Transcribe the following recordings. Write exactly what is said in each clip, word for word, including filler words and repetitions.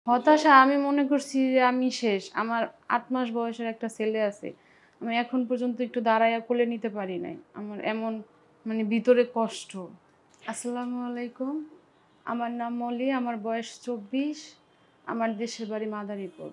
হতাশা আমি মনে করছি যে আমি শেষ। আমার আট মাস বয়সের একটা ছেলে আছে। আমি এখন পর্যন্ত একটু দাঁড়াইয়া কোলে নিতে পারি নাই। আমার এমন মানে ভিতরে কষ্ট। আসসালামু আলাইকুম। আমার নাম মলি, আমার বয়স চব্বিশ। আমার দেশের বাড়ি মাদারীপুর।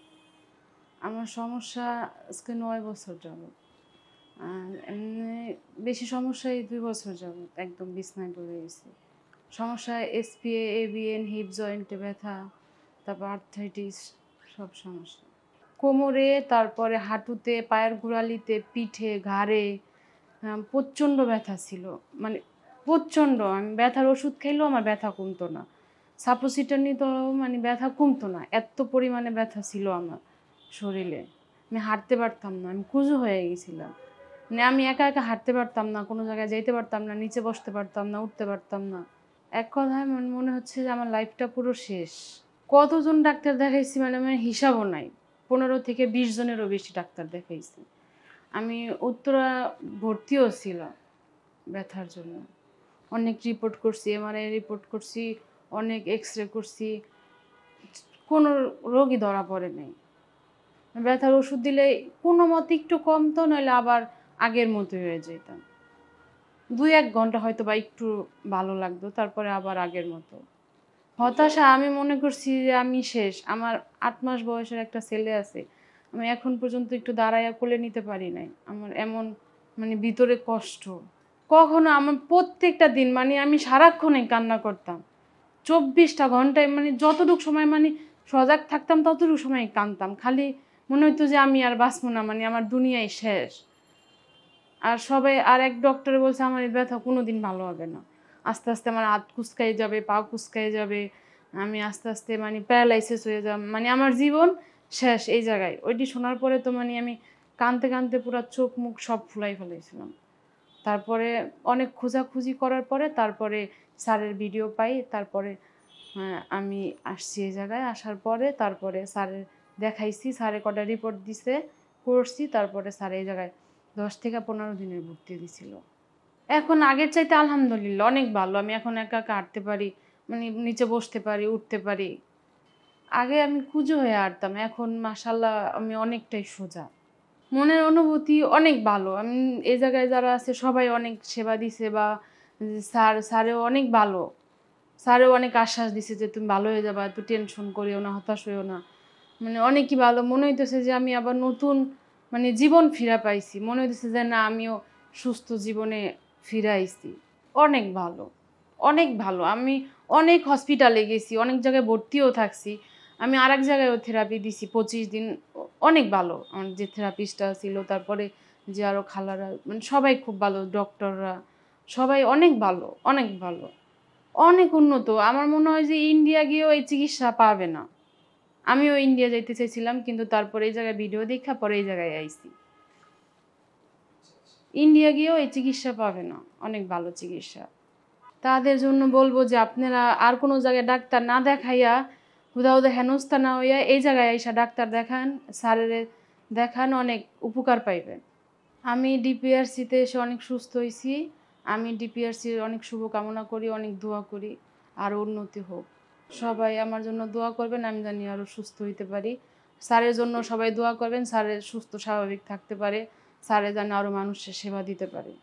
আমার সমস্যা আজকে নয় বছর যাবত। আর এমনি বেশি সমস্যা এই দুই বছর যাবত। একদম বিছানায় পড়ে গেছি। সমস্যা এসপিএ, এবিএন, হিপ জয়েন্টে ব্যথা, তারপর আর্থ্রাইটিস, সব সমস্যা। কোমরে, তারপরে হাঁটুতে, পায়ের গোড়ালিতে, পিঠে, ঘাড়ে আ প্রচণ্ড ব্যথা ছিল। মানে প্রচণ্ড। আমি ব্যথার ওষুধ খাইলেও আমার ব্যথা কমতো না। সাপোজিটর নিতেও মানে ব্যথা কমতো না। এত্ত পরিমাণে ব্যথা ছিল আমার শরীরে। আমি হাঁটতে পারতাম না। আমি কুঁজো হয়ে গেছিলাম। মানে আমি একা, একা হাঁটতে পারতাম না, কোনো জায়গায় যাইতে পারতাম না, নিচে বসতে পারতাম না, উঠতে পারতাম না। এক কথায় মন মনে হচ্ছে যে আমার লাইফটা পুরো শেষ। কতজন ডাক্তার দেখাইছি মানে আমার হিসাবও নাই। পনেরো থেকে বিশ জনেরও বেশি ডাক্তার দেখাইছি। আমি উত্তরা ভর্তিও ছিলাম ব্যথার জন্য। অনেক রিপোর্ট করছি, এমআরআই রিপোর্ট করছি, অনেক এক্স-রে করছি। কোনো রোগই ধরা পড়ে নাই। ব্যথার ওষুধ দিলে কোনো মতে একটু কমতো, নইলে আবার আগের মতোই হয়ে যেতাম। দুই এক ঘন্টা হয়তোবা একটু ভালো লাগতো, তারপরে আবার আগের মতো। হতাশা আমি মনে করছি যে আমি শেষ। আমার আট মাস বয়সের একটা ছেলে আছে। আমি এখন পর্যন্ত একটু দাঁড়াইয়া কোলে নিতে পারি নাই। আমার এমন মানে ভিতরে কষ্ট। কখনো আমার প্রত্যেকটা দিন মানে আমি সারাক্ষণই কান্না করতাম। চব্বিশ টা ঘন্টায় মানে যতটুক সময় মানে সজাগ থাকতাম ততটুকু সময় কাঁদতাম। খালি মনে হইতো যে আমি আর বাঁচবো না, মানে আমার দুনিয়াই শেষ। আর সবাই আর এক ডক্টরে বলছে আমার এই ব্যথা কোনোদিন ভালো হবে না। আস্তে, আস্তে আমার হাত কুঁচকায় যাবে, পা কুঁচকায় যাবে। আমি আস্তে, আস্তে মানে প্যারালাইসিস হয়ে যাব। মানে আমার জীবন শেষ এই জায়গায়। ওইটি শোনার পরে তো মানে আমি কাঁদতে, কাঁদতে পুরা চোখ মুখ সব ফুলাই ফেলাইছিলাম। তারপরে অনেক খোঁজাখুঁজি করার পরে তারপরে স্যারের ভিডিও পাই। তারপরে হ্যাঁ, আমি আসছি এই জায়গায়। আসার পরে তারপরে স্যারের দেখাইছি। স্যারে কটা রিপোর্ট দিছে, করছি। তারপরে স্যার এই জায়গায় দশ থেকে পনেরো দিনের ভর্তি দিছিল। এখন আগের চাইতে আলহামদুলিল্লাহ অনেক ভালো। আমি এখন একা, একা হাঁটতে পারি। মানে নিচে বসতে পারি, উঠতে পারি। আগে আমি কুঁজো হয়ে হাঁটতাম। এখন মাশাআল্লাহ আমি অনেকটাই সোজা। মনের অনুভূতি অনেক ভালো। আমি এই জায়গায় যারা আছে সবাই অনেক সেবা দিছে, বা স্যার স্যারেও অনেক ভালো। স্যারেও অনেক আশ্বাস দিছে যে তুমি ভালো হয়ে যাবা, এত টেনশন করিও না, হতাশ হইও না। মানে অনেকই ভালো। মনে হইতেছে যে আমি আবার নতুন মানে জীবন ফিরা পাইছি। মনে হইতেছে যে না, আমিও সুস্থ জীবনে ফিরে আইছি। অনেক ভালো, অনেক ভালো। আমি অনেক হসপিটালে গেছি, অনেক জায়গায় ভর্তিও থাকছি। আমি আরেক জায়গায়ও থেরাপি দিছি পঁচিশ দিন। অ অনেক ভালো। আমার যে থেরাপিস্টটা ছিল, তারপরে যে আরো খালারা মানে সবাই খুব ভালো, ডক্টররা সবাই অনেক ভালো, অনেক ভালো। অনেক উন্নত। আমার মনে হয় যে ইন্ডিয়া গিয়েও এই চিকিৎসা পাবে না। আমিও ইন্ডিয়া যাইতে চাইছিলাম, কিন্তু তারপরে এই জায়গায় ভিডিও দেখা পরে এই জায়গায় আইছি। ইন্ডিয়া গিয়েও এই চিকিৎসা পাবে না। অনেক ভালো চিকিৎসা। তাদের জন্য বলব যে আপনারা আর কোনো জায়গায় ডাক্তার না দেখাইয়া, হুদা, হুদা হেনস্থা না হইয়া এই জায়গায় আইসা ডাক্তার দেখান, স্যারেরে দেখান, অনেক উপকার পাইবেন। আমি ডিপিআরসিতে এসে অনেক সুস্থ হইছি। আমি ডিপিআরসির অনেক শুভকামনা করি, অনেক দোয়া করি আরও উন্নতি হোক। সবাই আমার জন্য দোয়া করবেন, আমি জানি আরও সুস্থ হইতে পারি। স্যারের জন্য সবাই দোয়া করবেন, স্যারের সুস্থ স্বাভাবিক থাকতে পারে। স্যারে যেন আরও মানুষের সেবা দিতে পারে।